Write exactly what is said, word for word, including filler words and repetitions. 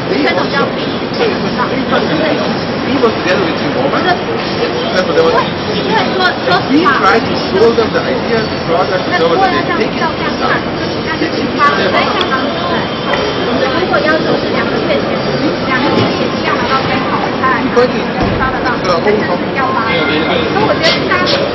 这种叫 B， 这个知道，这是内容。 People together with you more. That's what they want. 因为说说实 We 话， try to show them the ideas, products, 那 so 如果 that 要 they 像 take 要 it. 这样看，就是那就出发了。所以像刚刚对，如果要求是两个月前，两个月前一样拿到最好的菜，发得到，但是要发。所以我觉得大家。